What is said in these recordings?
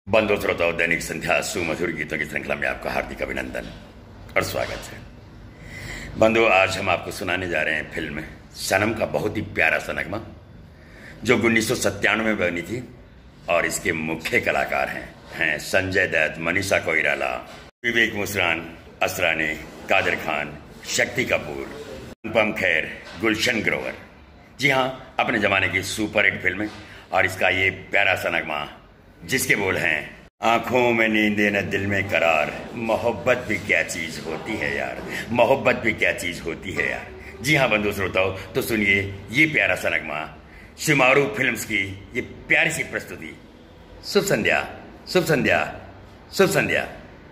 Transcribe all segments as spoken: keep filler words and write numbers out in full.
बंधु श्रोताओं, दैनिक संध्या सुमधुर गीतों की श्रृंखला में आपका हार्दिक अभिनंदन और स्वागत है। बंधु, आज हम आपको सुनाने जा रहे हैं फिल्म सनम का बहुत ही प्यारा सा नगमा, जो उन्नीस सौ सत्तानवे में बनी थी और इसके मुख्य कलाकार हैं हैं संजय दत्त, मनीषा कोइराला, विवेक मुसरान, असरानी, कादर खान, शक्ति कपूर, अनुपम खेर, गुलशन ग्रोवर। जी हाँ, अपने जमाने की सुपरहिट फिल्म है और इसका ये प्यारा सा नगमा जिसके बोल हैं, आंखों में नींदे न दिल में करार, मोहब्बत भी क्या चीज होती है यार, मोहब्बत भी क्या चीज होती है यार। जी हाँ बंधु श्रोताओं, तो सुनिए ये प्यारा सा नगमा शिमारू फिल्म्स की ये प्यारी सी प्रस्तुति। शुभ संध्या, शुभ संध्या, शुभ संध्या।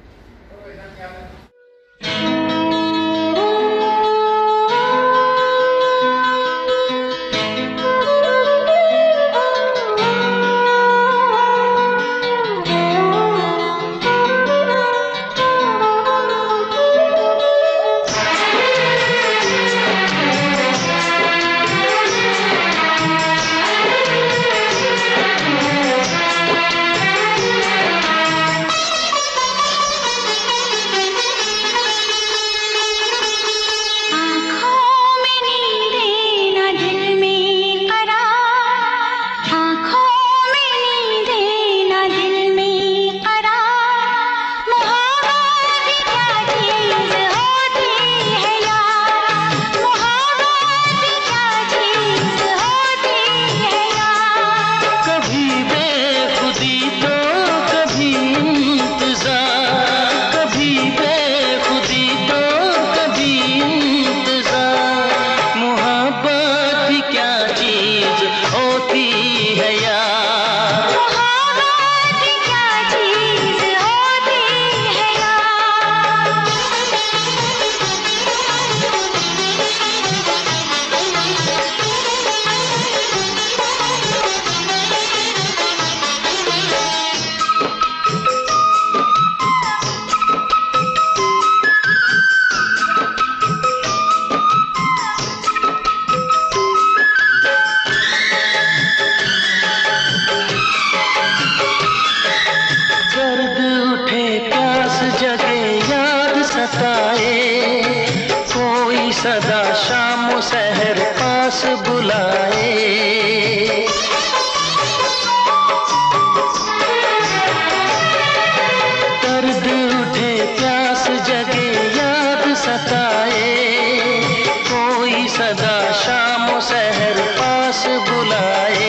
कोई सदा शाम शहर पास बुलाए, दर्द उठे प्यास जगे याद सताए, कोई सदा शाम शहर पास बुलाए।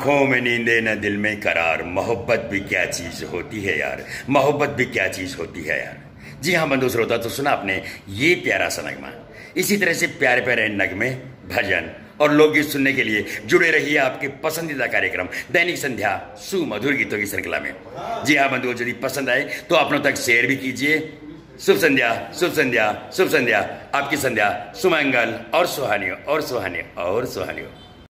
आंखों में नींदे न दिल में करार, मोहब्बत भी क्या चीज होती है यार, मोहब्बत भी क्या चीज होती है यार। जी हाँ बंधु श्रोता, तो सुना आपने ये प्यारा सा नगमा। इसी तरह से प्यारे प्यारे नगमे, भजन और लोकगीत सुनने के लिए जुड़े रहिए आपके पसंदीदा कार्यक्रम दैनिक संध्या सुमधुर गीतों की श्रृंखला में। जी हाँ बंधुओं, यदि पसंद आए तो अपनों तक शेयर भी कीजिए। शुभ संध्या, शुभ संध्या, शुभ संध्या। आपकी संध्या सुमंगल और सुहानी हो, और सुहानी हो, और सुहानी हो।